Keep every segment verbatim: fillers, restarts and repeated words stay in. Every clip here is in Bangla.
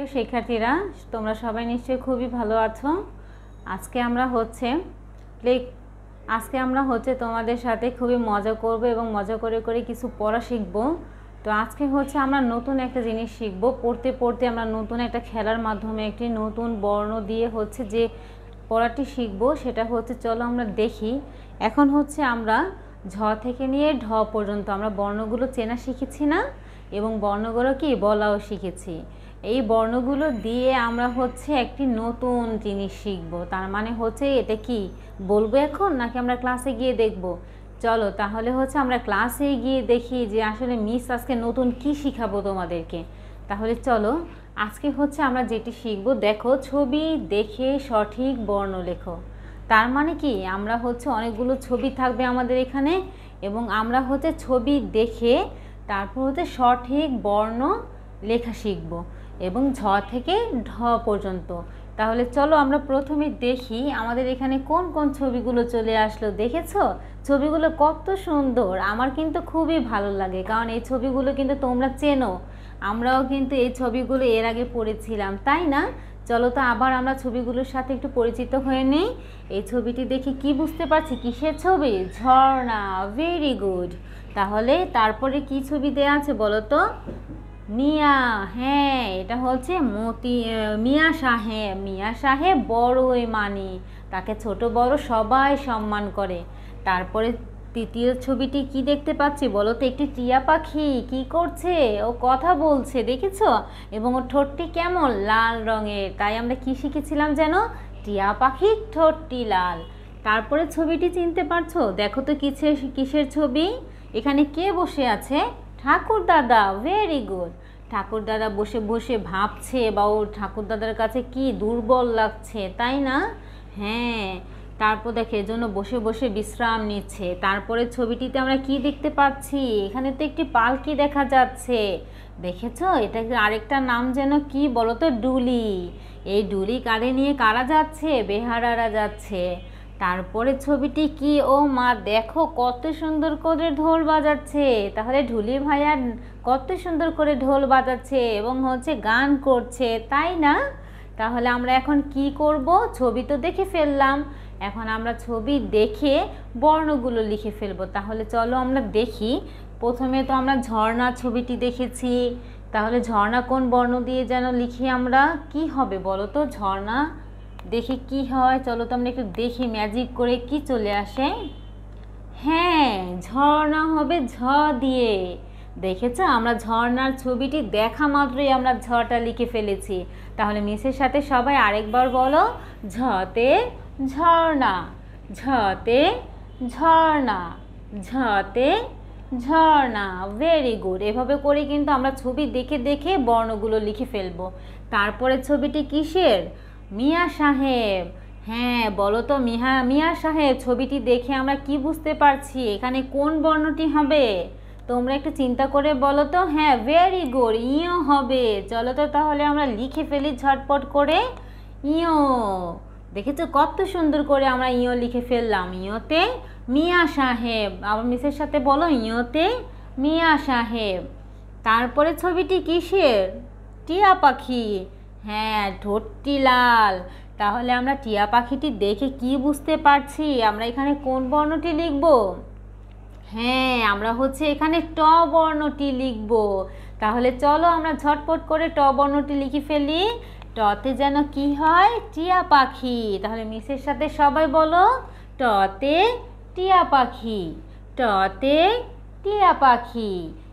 শিক্ষার্থীরা, তোমরা সবাই নিশ্চয়ই খুবই ভালো আছো। আজকে আমরা হচ্ছে আজকে আমরা হচ্ছে তোমাদের সাথে খুবই মজা করব এবং মজা করে করে কিছু পড়া শিখব। তো আজকে হচ্ছে আমরা নতুন একটা জিনিস শিখব। পড়তে পড়তে আমরা নতুন একটা খেলার মাধ্যমে একটি নতুন বর্ণ দিয়ে হচ্ছে যে পড়াটি শিখব, সেটা হচ্ছে চলো আমরা দেখি। এখন হচ্ছে আমরা ঝ থেকে নিয়ে ঢ পর্যন্ত আমরা বর্ণগুলো চেনা শিখেছি না, এবং বর্ণগুলো কি বলাও শিখেছি। এই বর্ণগুলো দিয়ে আমরা হচ্ছে একটি নতুন জিনিস শিখব। তার মানে হচ্ছে এটা কি বলবো এখন, নাকি আমরা ক্লাসে গিয়ে দেখব? চলো তাহলে হচ্ছে আমরা ক্লাসে গিয়ে দেখি যে আসলে মিস আজকে নতুন কি শিখাবো তোমাদেরকে। তাহলে চলো আজকে হচ্ছে আমরা যেটি শিখব, দেখো ছবি দেখে সঠিক বর্ণ লেখো। তার মানে কি আমরা হচ্ছে অনেকগুলো ছবি থাকবে আমাদের এখানে, এবং আমরা হচ্ছে ছবি দেখে তারপর হচ্ছে সঠিক বর্ণ লেখা শিখব, এবং ঝ থেকে ঢ পর্যন্ত। তাহলে চলো আমরা প্রথমে দেখি আমাদের এখানে কোন কোন ছবিগুলো চলে আসলো। দেখেছো ছবিগুলো কত সুন্দর? আমার কিন্তু খুবই ভালো লাগে, কারণ এই ছবিগুলো কিন্তু তোমরা চেনো, আমরাও কিন্তু এই ছবিগুলো এর আগে পড়েছিলাম, তাই না? চলো তো আবার আমরা ছবিগুলোর সাথে একটু পরিচিত হয়ে নিই। এই ছবিটি দেখে কি বুঝতে পারছি? কিসের ছবি? ঝর্ণা। Very good. তাহলে তারপরে কি ছবি দেয়া আছে বলো তো? মিয়া। হ্যাঁ, এটা হচ্ছে মতি মিয়া সাহেব। মিয়া সাহেব বড়ই মানি, তাকে ছোট বড় সবাই সম্মান করে। তারপরে তৃতীয় ছবিটি কি দেখতে পাচ্ছি বলো তো? একটি টিয়া পাখি কি করছে? ও কথা বলছে, দেখেছো? এবং ওর ঠোঁটটি কেমন? লাল রঙের। তাই আমরা কি শিখেছিলাম যেন? টিয়া পাখির ঠোঁটটি লাল। তারপরে ছবিটি চিনতে পারছো? দেখো তো কিসের কিসের ছবি? এখানে কে বসে আছে? ঠাকুর দাদা। Very good. ঠাকুর দাদা বসে বসে ভাবছে, বা ওর ঠাকুর দাদার কাছে কি দুর্বল লাগছে, তাই না? হ্যাঁ, তারপর দেখে এজন্য বসে বসে বিশ্রাম নিচ্ছে। তারপরে ছবিটিতে আমরা কি দেখতে পাচ্ছি? এখানে তো একটি পালকি দেখা যাচ্ছে, দেখেছো? এটা আরেকটা নাম যেন কি বলো তো? ডুলি। এই ডুলি কাঁধে নিয়ে কারা যাচ্ছে? বেহারারা যাচ্ছে। তারপরে ছবিটি কি? ও মা, দেখো কত সুন্দর করে ঢোল বাজাচ্ছে। তাহলে ঢুলি ভাইয়া কত সুন্দর করে ঢোল বাজাচ্ছে এবং হচ্ছে গান করছে, তাই না? তাহলে আমরা এখন কি করব? ছবি তো দেখে ফেললাম, এখন আমরা ছবি দেখে বর্ণগুলো লিখে ফেলবো। তাহলে চলো আমরা দেখি। প্রথমে তো আমরা ঝর্ণা ছবিটি দেখেছি, তাহলে ঝর্ণা কোন বর্ণ দিয়ে যেন লিখি আমরা? কি হবে বলো তো? ঝর্ণা দেখি কি হয়, চলো তো আমরা একটু দেখি ম্যাজিক করে কি চলে আসে। হ্যাঁ, ঝর্ণা হবে ঝ দিয়ে। দেখেছো, আমরা ঝর্ণার ছবিটি দেখা মাত্রই আমরা ঝটা লিখে ফেলেছি। তাহলে মিসের সাথে সবাই আরেকবার বলো, ঝতে ঝর্ণা, ঝতে ঝর্ণা, ঝতে ঝর্ণা। Very good. এভাবে করে কিন্তু আমরা ছবি দেখে দেখে বর্ণগুলো লিখে ফেলবো। তারপরে ছবিটি কিসের? মিয়া সাহেব। হ্যাঁ, বলো তো মিয়া মিয়া সাহেব ছবিটি দেখে আমরা কি বুঝতে পারছি? এখানে কোন বর্ণটি হবে? তোমরা একটু চিন্তা করে বলো তো। হ্যাঁ, ভেরি গুড, ইও হবে। চলো তো তাহলে আমরা লিখে ফেলি ঝটপট করে। ইও। দেখেছো কত সুন্দর করে আমরা ইও লিখে ফেললাম। ইওতে মিয়া সাহেব। আবার মিসের সাথে বলো, ইওতে মিয়া সাহেব। তারপরে ছবিটি কিসের? টিয়া পাখি। হ্যাঁ, ঠোঁটটি লাল। তাহলে আমরা টিয়া পাখিটি দেখে কি বুঝতে পারছি? আমরা এখানে কোন বর্ণটি লিখব? হ্যাঁ, আমরা হচ্ছে এখানে ট বর্ণটি লিখব। তাহলে চলো আমরা ঝটপট করে ট বর্ণটি লিখে ফেলি। টতে যেন কি হয়? টিয়া পাখি। তাহলে মিসের সাথে সবাই বলো, টতে টিয়া পাখি, টতে টিয়া পাখি,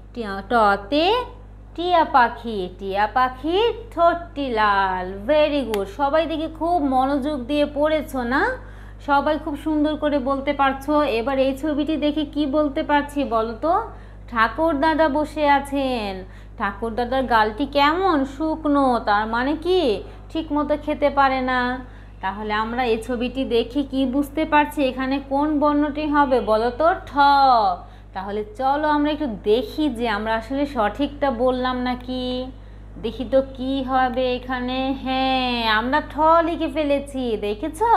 টতে টিয়া পাখি, টিয়া পাখির ঠোঁটটি লাল। Very good. সবাই দেখি খুব মনোযোগ দিয়ে পড়েছো না? সবাই খুব সুন্দর করে বলতে পারছো। এবার এই ছবিটি দেখে কি বলতে পারছি বলো তো? ঠাকুর দাদা বসে আছেন। ঠাকুর দাদার গালটি কেমন? শুকনো। তার মানে কি ঠিক মতো খেতে পারে না। তাহলে আমরা এই ছবিটি দেখে কি বুঝতে পারছি? এখানে কোন বর্ণটি হবে বলো তো? ঠ। তাহলে চলো আমরা একটু দেখি যে আমরা আসলে সঠিকটা বললাম নাকি। দেখি তো কি হবে এখানে। হ্যাঁ, আমরা ঠ লিখে ফেলেছি। দেখেছো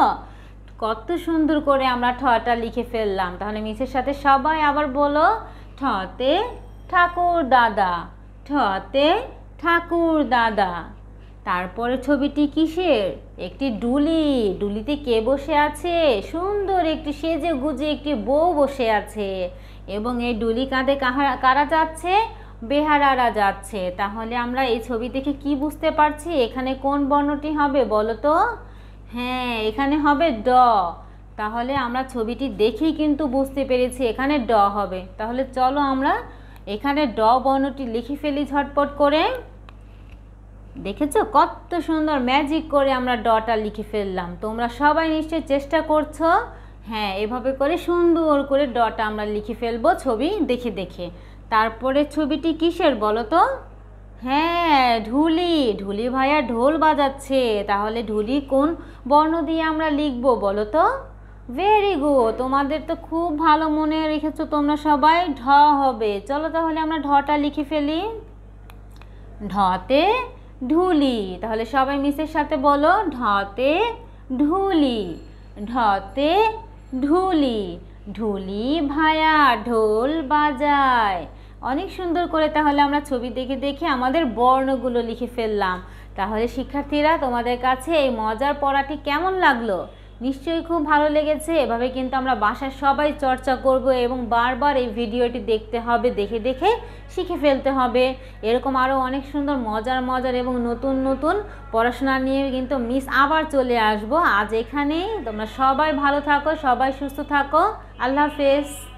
কত সুন্দর করে আমরা ঠটা লিখে ফেললাম। তাহলে মিসের সাথে সবাই আবার বলো, ঠতে ঠাকুর দাদা, ঠতে ঠাকুর দাদা। তারপরে ছবিটি কিসের? একটি ডুলি। ডুলিতে কে বসে আছে? সুন্দর একটি সেজে গুজে একটি বউ বসে আছে এবং এই ডুলি কাঁধে কারা যাচ্ছে? বেহারারা যাচ্ছে। তাহলে আমরা এই ছবি দেখে কি বুঝতে পারছি? এখানে কোন বর্ণটি হবে বলো তো? হ্যাঁ, এখানে হবে ড। তাহলে আমরা ছবিটি দেখেই কিন্তু বুঝতে পেরেছি এখানে ড হবে। তাহলে চলো আমরা এখানে ড বর্ণটি লিখে ফেলি ঝটপট করে। দেখেছো কত সুন্দর ম্যাজিক করে আমরা ডটা লিখে ফেললাম। তোমরা সবাই নিশ্চয়ই চেষ্টা করছো। হ্যাঁ, এভাবে করে সুন্দর করে ডটা আমরা লিখে ফেলবো ছবি দেখে দেখে। তারপরে ছবিটি কিসের বলো তো? হ্যাঁ, ঢুলি। ঢুলি ভাইয়া ঢোল বাজাচ্ছে। তাহলে ঢুলি কোন বর্ণ দিয়ে আমরা লিখবো বলো তো? ভেরি গুড, তোমাদের তো খুব ভালো মনে রেখেছো তোমরা সবাই। ঢ হবে। চলো তাহলে আমরা ঢটা লিখে ফেলি। ঢতে ঢুলি। তাহলে সবাই মিসের সাথে বলো, ঢতে ঢুলি। ঢতে ঢুলি। ঢুলি ভাইয়া ঢোল বাজায়। অনেক সুন্দর করে তাহলে আমরা ছবি দেখে দেখে আমাদের বর্ণগুলো লিখে ফেললাম। তাহলে শিক্ষার্থীরা, তোমাদের কাছে এই মজার পড়াটি কেমন লাগলো? নিশ্চয়ই খুব ভালো লেগেছে। এভাবে কিন্তু আমরা বাসায় সবাই চর্চা করব এবং বারবার এই ভিডিওটি দেখতে হবে, দেখে দেখে শিখে ফেলতে হবে। এরকম আরও অনেক সুন্দর মজার মজার এবং নতুন নতুন পড়াশোনা নিয়ে কিন্তু মিস আবার চলে আসবো। আজ এখানেই। তোমরা সবাই ভালো থাকো, সবাই সুস্থ থাকো। আল্লাহ হাফেজ।